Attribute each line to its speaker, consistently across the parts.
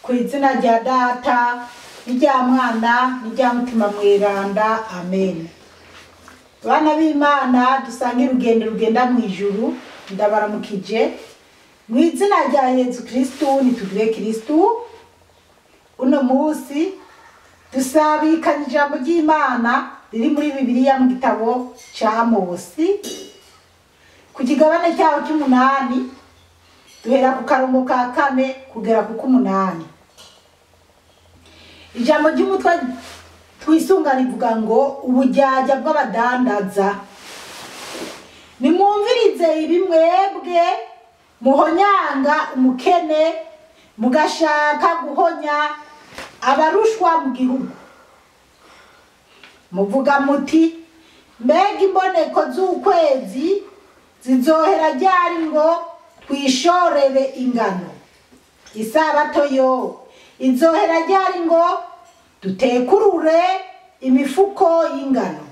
Speaker 1: izina rya Data n'irya Mwana n'irya Mutima Mweranda, amen. Bana b'Imana dusangira urugendo rugenda mu ijuru, ndabaramukije mu izina rya Yesu Kristo. Nitugire Kristo. Uno munsi dusabikanye ijambo ry'Imana riri muri Bibiliya mu gitabo ca Amosi ku kigabane cyaho cy'umunani, duhera ku karongo ka 4 kugera ku 8. Ijambo ry'umutwe twisunga rivuga ngo ubujyajya bw'abadandaza. Nimwumvirize ibi mwebwe muhonyanga umukene, mugashaka guhonya abarushwa mu gihugu. Muvuga muti, mbega imboneko z'ukwezi zizohera ryari ngo twishorere ingano? Isabato yo izohera ryari ngo dutekurure imifuko y'ingano?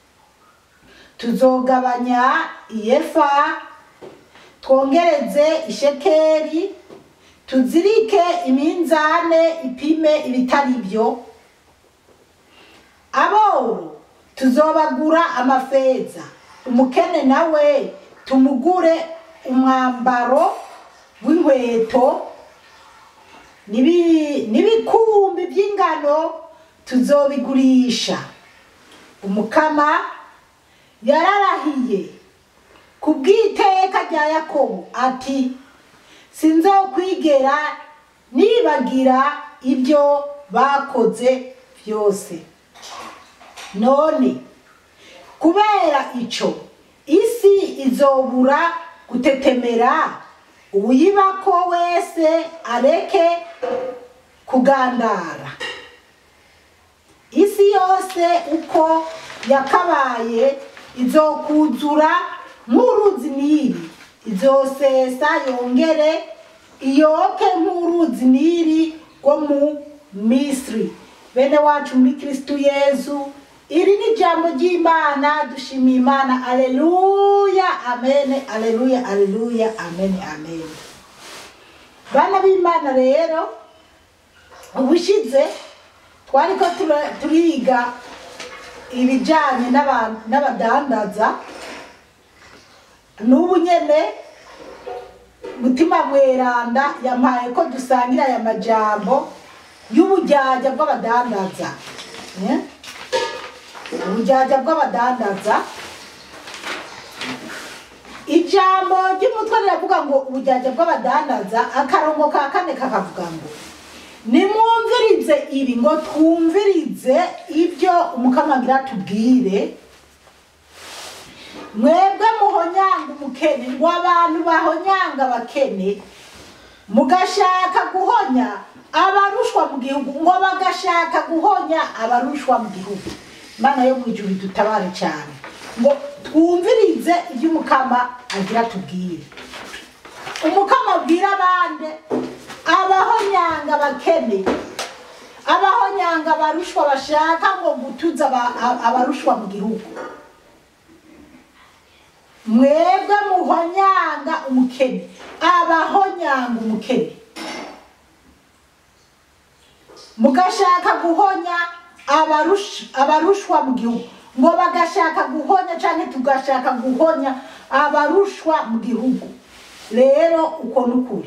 Speaker 1: Tuzogabanya iyefa, twongereze ishekeri, tuzirike iminzane ipime ibitari byo. Abo tuzobagura amafeza, umukene nawe tumugure umwambaro w'inkweto. Nibikumbi by'ingano tuzobigurisha. Umukama yararahiye kubw'iteka rya Yakobo ati, sinzokwigera nibagira ibyo bakoze byose. None kubera ico isi izobura gutetemera, uyibako wese areke kugandara. Isi yose uko yakabaye izokuzura nk'uruzi Nili, izosesa yongere iyoke nk'uruzi Nili rwo mu Misiri. Bene wacu muri Kristo Yesu, iri ni jambo ry'Imana. Dushimiye Imana. Aleluya, amen. Aleluya, aleluya, amen, amen. Bana b'Imana rero, ubushize twariko turiga ibijanye n'abadandaza. N'ubu nyene Mutima Mweranda yampaye ko dusangira aya majambo y'ubujyajya bw'abadandaza. Ubujyajya bw'abadandaza. Ijambo ry'umutwe riravuga ngo ubujyajya bw'abadandaza. Akarongo ka 4 kakavuga ngo nimwumvirize ibi, ngo twumvirize ibyo umukama agira tubwire. Mwebwe muhonyanga umukene, ngo abantu bahonyanga abakene, mugashaka guhonya abarushwa mu gihugu, ngo bagashaka guhonya abarushwa mu gihugu. Mana yo mwijuru dutabare cyane, ngo twumvirize ibyo umukama agira tubwire. Umukama abwira abande abahonyanga abakene, abahonyanga abarushwa, bashaka ngo gutuza abarushwa mu gihugu. Mwebwe muhonyanga umukene, abahonyanga umukene, mugashaka guhonya abarushwa mu gihugu, ngo bagashaka guhonya canke tugashaka guhonya abarushwa mu gihugu. Rero uko nukuri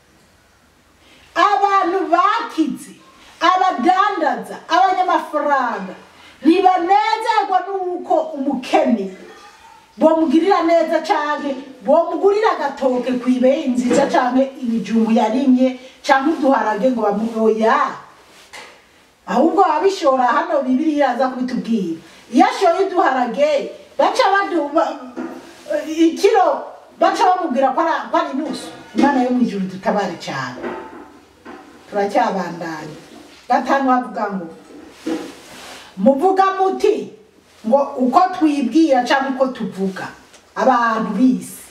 Speaker 1: abantu bakize, abadandaza, abanyamafaranga ntibanezerwa nuko umukene bomugirira neza canke bomugurira agatoke kw'ibeyi nziza canke ibijumbu yarimye canke uduharage ngo bamuroya. Ahubwo abishora hano Bibiliya iraza kubitubwira. Iyo ashoye uduharage baca baduba ikiro, baca bamubwira ko ari nusu. Imana yo mwijuru dutabare cyane. Turacyabandanya. 5 bavuga ngo muvuga muti, ngo uko twibwira cyangwa uko tuvuga abantu bisi,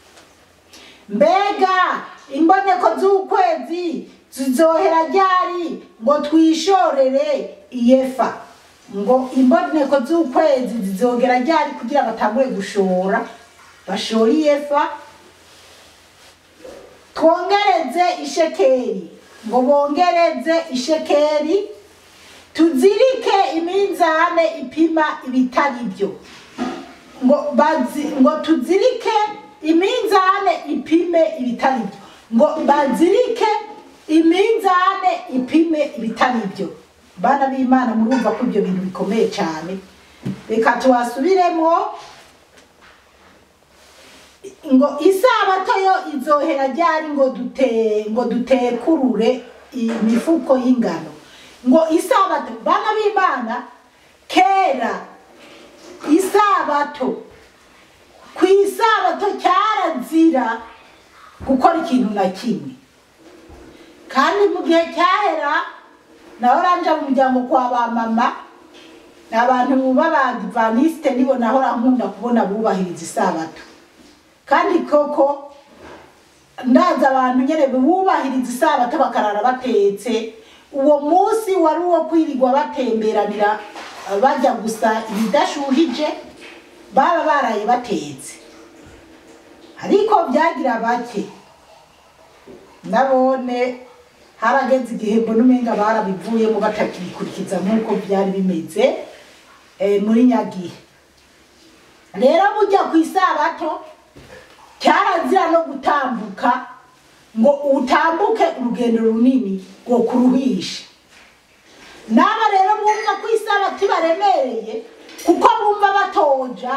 Speaker 1: mbega imboneko z'ukwezi zizohera ryari ngo twishorere iyefa? Ngo imboneko z'ukwezi zizogera ryari kugira batangure gushora, bashora iyefa? Twongereze ishekeri, ngo bongereze ishekeri, tuzirike iminzane ipima ibitari byo, ngo tuzirike iminzane ipime ibitari byo, ngo bazirike iminzane ipime ibitari byo. Bana b'Imana, murumva ko ibyo bintu bikomeye cyane. Reka tuwasubiremo ngo isabato yo izohera ryari ngo dutekurure imifuko y'ingano. Ngo isabato, bana b'Imana, kera isabato, ku isabato cyarazira gukora ikintu na kimwe. Kandi mu gihe cyahera naho ranje mu muryango kwa ba mama n'abantu b'abadivantiste nibo naho nkunda kubona bubahiriza isabato. Kandi koko ndaza abantu nyene bubahiriza isabato bakarara batetse. Uwo munsi wari uwo kwirirwa batemberanira bajya gusa ibidashuhije, baba baraye batetse. Ariko byagira bake nabone harageze igihe mbona umenga barabivuyemo batakibikurikiza nk'uko byari bimeze muri nyagihe. Rero bujya ku isabato cyarazira no gutambuka, ngo utambuke urugendo runini ngo kuruhisha. Naba rero bumva ku isabato baremereye kuko bumva batoja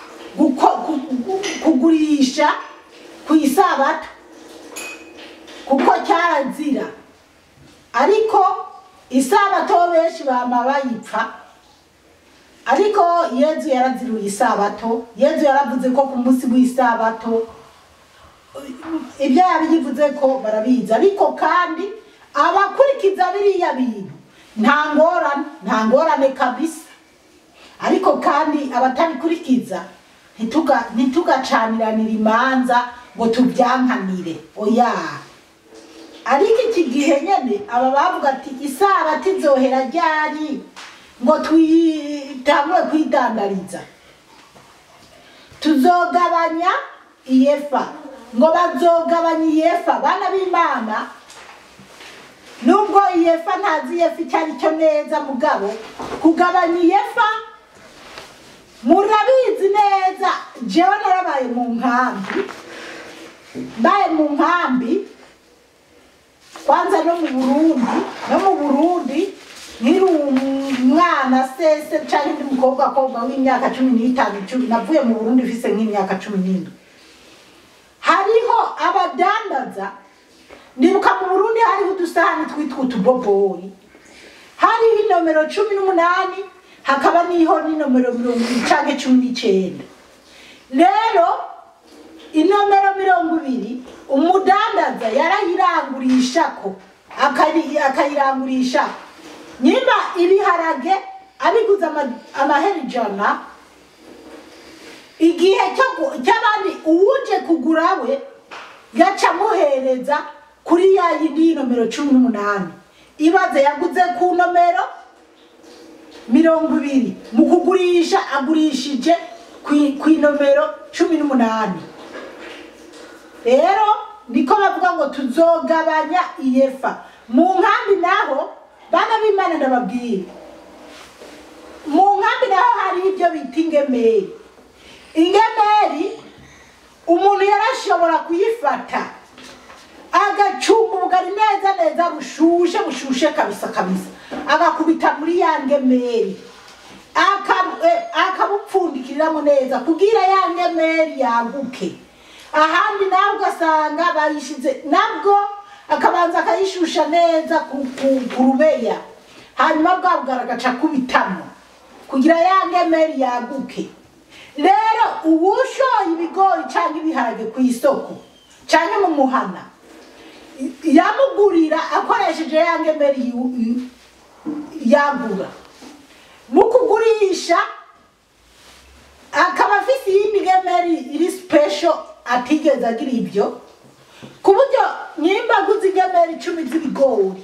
Speaker 1: kugurisha ku isabato kuko cyarazira. Ariko isabato benshi bama bayipfa. Ariko Yezu yaraziruye isabato. Yezu yaravuze ko ku munsi w'isabato ibyo yabivuze ko barabizi. Ariko kandi abakurikiza biriya bintu nta ngorane kabisa. Ariko kandi abatabikurikiza ntitugacaniranira imanza ngo tubyankanire, oya. Ariko iki gihe nyene aba bavuga ati isabato izohera ryari ngo twitangwe kwidandariza, tuzogabanya iyefa, ngo bazogabanya iyefa. Bana b'Imana, nubwo iyefa ntazi iyefa icyo ari cyo neza, mugabo kugabanya iyefa murabizi neza. Jewe narabaye mu nkambi kwanza no mu Burundi nkiri umwana sese cyane ndi mukobwa w'imyaka 15 navuye mu Burundi mfise nk'imyaka 17. Hariho abadandaza, ndibuka mu Burundi hariho udusahani twitwa utubobori, hariho inomero 18 hakaba niho n'inomero 19. Rero inomero 20 umudandaza yarayirangurishako akayirangurisha nyimba ibiharage abiguze amahera 100. Igihe cy'abandi uwuje kugurawe yaca muhereza kuri ya yindi nomero 18. Ibaze yaguze ku nomero 20, mu kugurisha agurishije ku nomero 18. Rero niko bavuga ngo tuzogabanya iyefa. Mu nkambi naho bana b'Imana ndababwira, mu nkambi naho hari ibyo bita ingemeri. Ingemeri umuntu yarashobora kuyifata agacumba ubugari neza bushushe kabisa agakubita muri ya ngemeri akabupfundikiramo neza kugira ya ngemeri yaguke. Ahandi nawe ugasanga bayishize nabwo akabanza akayishusha neza ku rubeya, hanyuma bwabwaragaca kubitamo kugira ya ngemeri yaguke. Rero ubushoye ibigori cyangwa ibiharage ku isoko cyangwa mu muhana yamugurira akoresheje ya ngemeri yagura. Mu kugurisha akaba afite iyindi ngemeri iri special atigeze agira ibyo, ku buryo nyimba aguze ingemeri 10 z'ibigori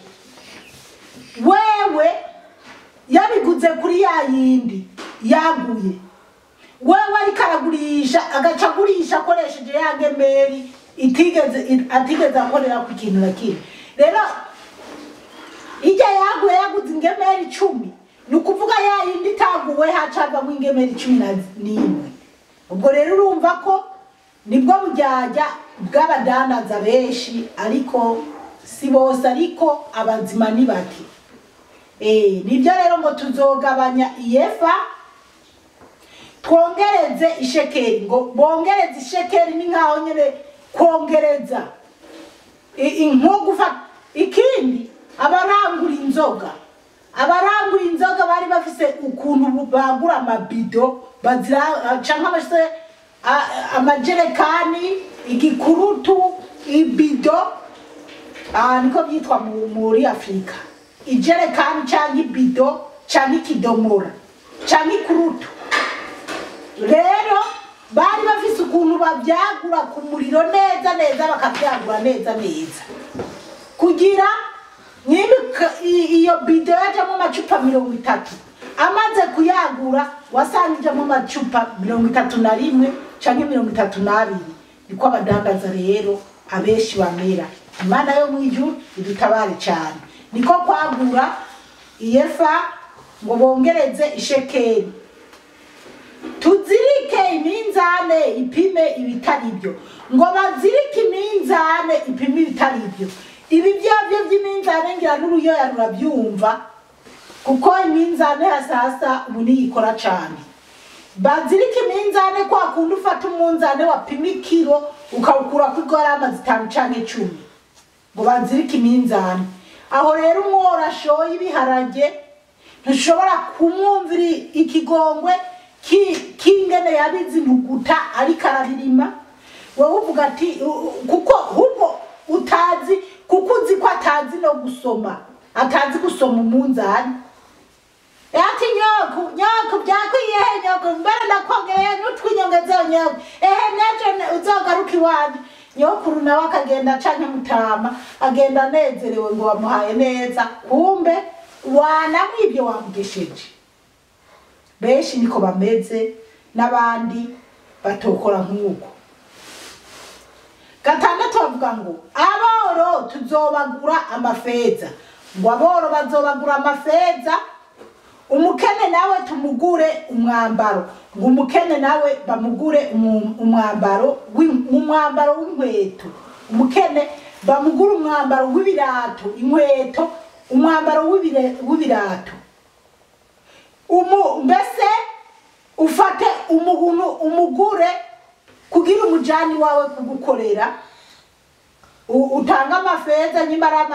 Speaker 1: wewe yabiguze kuri ya yindi yaguye, wewe ariko aragurisha agaca agurisha akoresheje ya ngemeri atigeze akorera ku kintu na kimwe. Rero yaguye yaguze ingemeri 10 nukuvuga ya yindi taguwe hacava mu ingemeri 11 ubwo rero urumva ko nibwo bujyajya bw'abadandaza benshi ariko si bose ariko abazima ni bake nibyo rero ngo tuzogabanya iyefa twongereze ishekeri ngo bongereze ishekeri ni nkaho nyene kongereza inkogufa ikindi abarangura inzoga bari bafise ukuntu bagura amabido bazira canka bashise amajerekani igikurutu ibido niko byitwa muri Afrika ijerekani canke ibido canke ikidomora canke ikurutu rero bari bafise ukuntu bavyagura ku muriro neza bakavyagura neza kugira iyo bido yajamo amacupa 30 amaze kuyagura wasangijemo amacupa 31 canke 32 niko abadandaza rero abeshi bamera Imana yo mwijuru idutabare cyane niko kwagura iyefa ngo bongereze ishekeri tuzirike iminzane ipime ibitaribyo ngo bazirike iminzane ipime ibitaribyo ibi byabyo by'iminzane ngira n'uruyoya rurabyumva kuko iminzane hasasa umuntu yikora cyane bazirike iminzane kwa kundi ufata umunzane wapima ikiro ukawukura ku garama 5 canke 10 ngo bazirike iminzane aho rero umwora shoye ibiharage ntushobora kumwumvira ikigongwe kingene yabizi ntuguta ariko arabirima wowe uvuga ati kuko huko utazi kuko uzi ko atazi no gusoma atazi gusoma umunzani yati nyoko byakwiye nyoko mbere nakongeye n'utwinyongezo nyoko nejo uzogaruka iwandi nyokuru nawe akagenda canke mutama agenda nezerewe ngo bamuhaye neza kumbe wanamwibyo wamugesheje benshi niko bameze nabandi batokora nk'uko gatandatu bavuga ngo aboro tuzobagura amafeza ngo aboro bazobagura amafeza umukene nawe tumugure umwambaro ngo umukene nawe bamugure umwambaro w'inkweto umukene bamugure umwambaro w'ibirato inkweto umwambaro w'ibirato mbese ufate umugure kugira umujani wawe kugukorera utanga amafeza nyimbara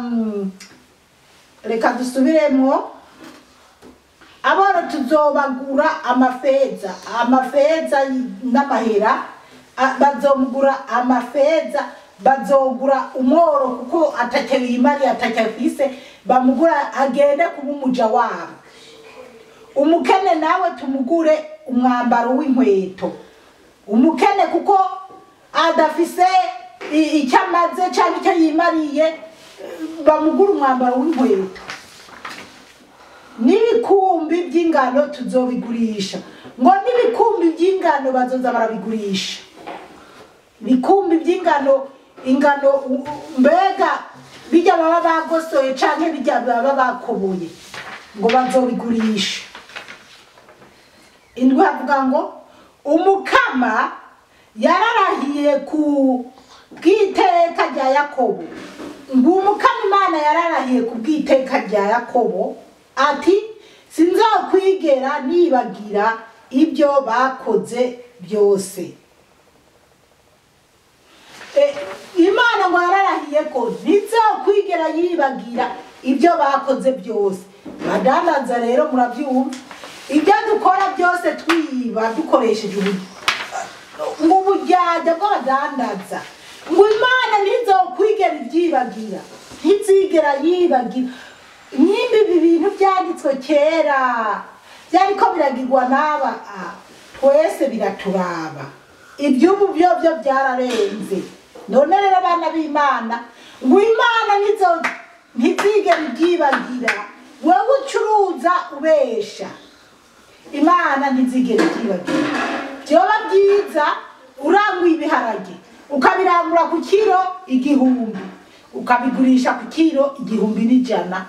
Speaker 1: reka dusubiremo aboro tuzobagura amafeza n'amahera bazomugura amafeza bazogura umworo kuko atakebimari atakafise bamugura agende kuba umuja wabo umukene nawe tumugure umwambaro w'inkweto umukene kuko adafise icyamaze cyangwa icyo yimariye bamugura umwambaro w'inkweto n'ibikumbi by'ingano tuzobigurisha ngo n'ibikumbi by'ingano bazoza barabigurisha ibikumbi by'ingano ingano mbega bijya baba bagosoye canke bijya baba bakoboye ngo bazobigurisha indwi havuga ngo umukama yararahiye ku bw'iteka rya Yakobo ngo umukama Imana yararahiye ku bw'iteka rya Yakobo ati sinzokwigera nibagira ibyo bakoze byose Imana ngo yararahiye ko ntizokwigera yibagira ibyo bakoze byose badandaza rero murabyumva ibyo dukora byose twiba dukoresheje ubujyajya bw'abadandaza ngo Imana ntizokwigera ibyibagira ntizigera yibagira nimba ibi bintu byanditswe kera byariko biragirwa n'aba twese biraturaba iby'ubu byo byararenze none rero abana b'Imana ngo Imana ntizigera ibyibagira wowe ucuruza ubesha Imana ntizigera ibyibagira byoba byiza uranguye ibiharage ukabirangura ku kiro 1000 ukabigurisha ku kiro 1100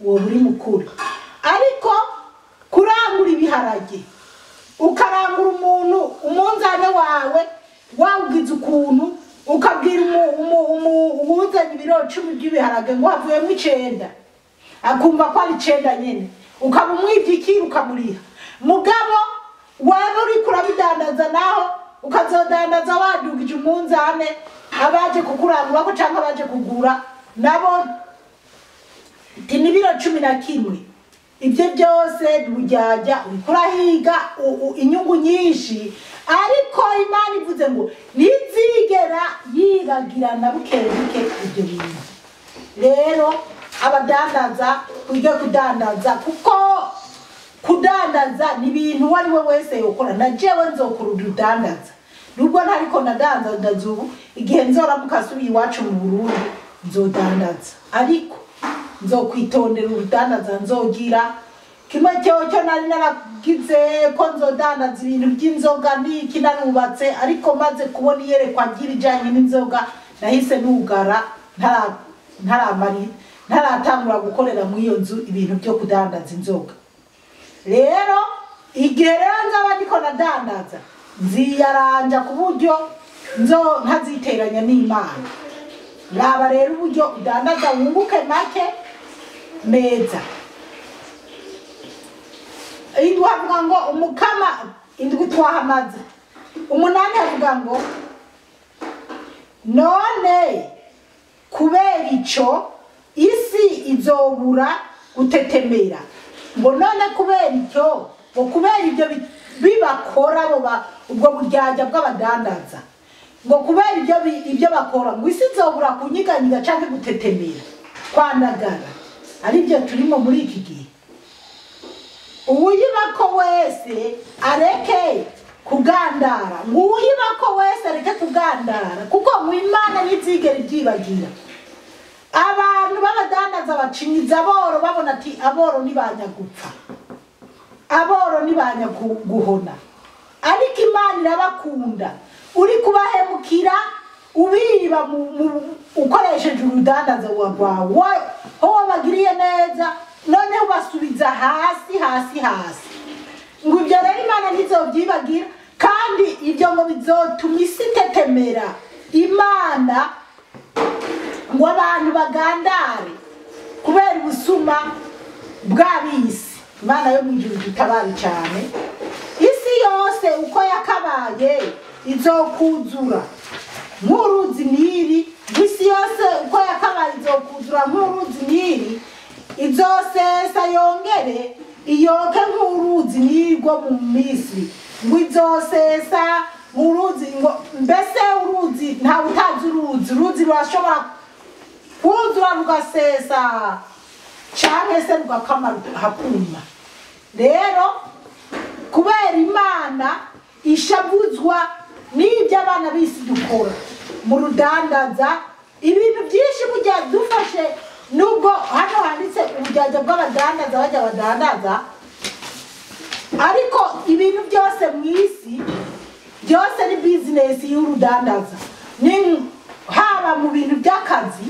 Speaker 1: uwo buri mukuru. Ariko kurangura ibiharage ukarangura umuntu umunzane wawe wawugize ukuntu ukabwira umuzanye ibiro 10 by'ibiharage ngo havuyemo 9 akumva ko ari 9 nyene ukaba umwijikira ukamuriha mugabo waba uri kurabidandaza naho ukazodandaza wadugije umunzane abaje kukurangura ko canka abaje kugura nabo tinibiro 11 ibyo byose bujyaja ukurahiga inyungu nyinshi. Ariko Imana ivuze ngo nizigera yiragirana bukebuke ibyo bintu. Rero abadandaza kujya kudandaza kuko kudandaza ni ibintu wari we wese yokora na jewe nzokora udandaza nubwo ntariko nadandaza ubu igihe nzora mukasubi iwacu mu Burundi nzodandaza ariko nzokwitondera udandaza nzogira kimwe cyo nari naragize ko nzodandaza ibintu by'inzoga n'iki narubatse ariko maze kubona iyerekwa ry'ibijanye n'inzoga nahise nugara ntaratangura gukorera mu iyo nzu ibintu byo kudandaza inzoga. Rero igihe rero nzaba ndiko nadandaza nziyaranja ku buryo ntaziteranya n'Imana. Raba rero uburyo udandaza wunguke make meza. Indwi havuga ngo umukama indwi twahamaze 8 havuga ngo none kubera ico isi izobura gutetemera ngo none kubera icyo ngo kubera ibyo bibakora ubwo buryaja bw'abadandaza ngo kubera ibyo bakora ngo isi izobura kunyiganyiga canke gutetemera kwandagara ari byo turimo muri iki gihe. Uwuyibako wese areke kugandara uwuyibako wese areke kugandara kuko mu Imana nizigera ibyibagira. Abantu b'abadandaza bacinyiza aboro babona ati aboro nibanyagupfa aboro nibanyaguhona ariko Imana irabakunda uri kubahemukira ubiba ukoresheje urudandaza wawe ho wabagiriye neza none ubasubiza hasi ngo ibyo rero Imana ntizobyibagira kandi ibyo ngo bizotuma isi tetemera. Imana ngo abantu bagandare kubera ubusuma bw'abisi. Imana yo mu ijuru itabari cyane. Isi yose uko yakabaye izokuzura nk'uruzi Nili. Isi yose uko yakabaye izokuzura nk'uruzi Nili izosesa yongere iyoke nk'uruzi Nili rwo mu Misiri ngo izosesa nk'uruzi ngo mbese uruzi nta utazi uruzi rurashobora kuzura rugasesa cyane se rugakamara hakuma. Rero kubera Imana ishabuzwa n'ibyo abana bisi dukora mu rudandaza ibintu byinshi bujya dufashe nubwo hano handitse ubujyaja bw'abadandaza bajya badandaza ariko ibintu byose mu isi byose ni business y'urudandaza. Ni haba mu bintu by'akazi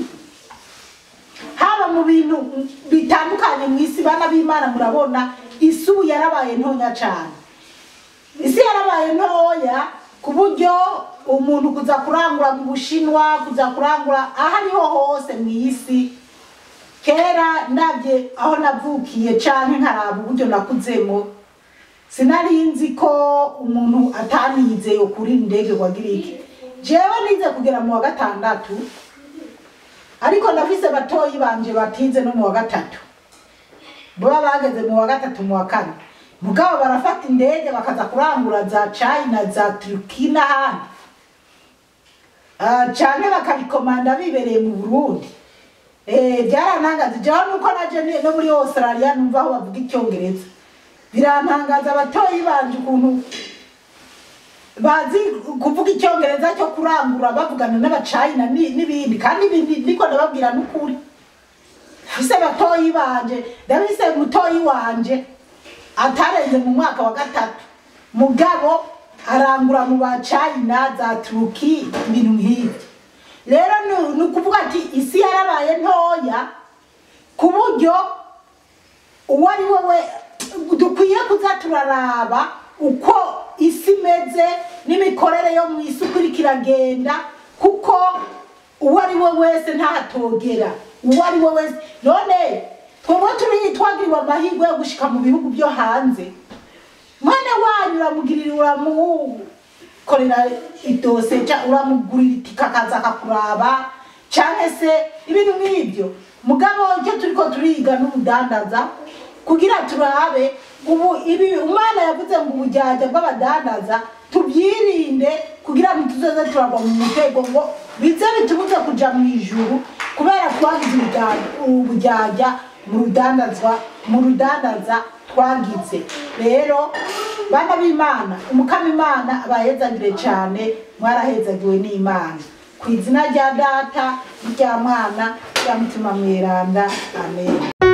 Speaker 1: haba mu bintu bitandukanye mu isi. Bana b'Imana murabona isu yarabaye ntonya cyane. Isi yarabaye ntoya ku buryo umuntu kuza kurangura mu Bushinwa kuza kurangura ahariho hose mu isi. Kera ndabye aho navukiye cyane nkaraba uburyo nakuzemo sinarinzi ko umuntu atanize yo kuri ndege wagiriki. Jewe nize kugera mu wa 6 ariko ndafise batoyi banje batize no mu wa 3 baba bageze mu wa 3 mu wa 4 mugabo barafata indege bakaza kurangura za China za Turkiya n'ahandi cyane bakabikomanda bibereye mu Burundi. Byarantangaza jewe nuko naje no muri Australia numva aho bavuga icyongereza birantangaza abatoyi banje ukuntu bazi kuvuga icyongereza cyo kurangura bavugana n'abachina n'ibindi kandi niko ndababwira n'ukuri. Hise batoyi banje ndabise mutoyi wanje atarenze mu mwaka wa 3 mugabo arangura mu bachina za Turkiya ibintu nk'ibyo. Rero nukuvuga ati isi yarabaye ntoya ku buryo uwari wowe dukwiye kuza turaraba uko isi imeze n'imikorere yo mu isi uko iriko iragenda, kuko uwari we wese ntatogera, uwari we wese. None twebwe twagiriwe amahirwe yo gushika mu bihugu byo hanze, mwana wanyu uramugirira, uramukorera idose, uramugurira itike akaza akakuraba canke se ibintu nk'ibyo. Mugabo icyo turiko turiga n'ubudandaza kugira turabe ubu ibi Umwana yavuze ngo ubujyaja bw'abadandaza tubyirinde kugira ngo tuzoze turagwa mu mutego ngo bize bitubuze kuja mu ijuru, kubera twagize ubujyaja mu rudandaza twagize. Rero bana b'Imana, umukama Imana abayezagire cyane, mwarahezagiwe n'Imana. Ku izina rya Data, rya Mwana, rya Mutima Mweranda. Amen.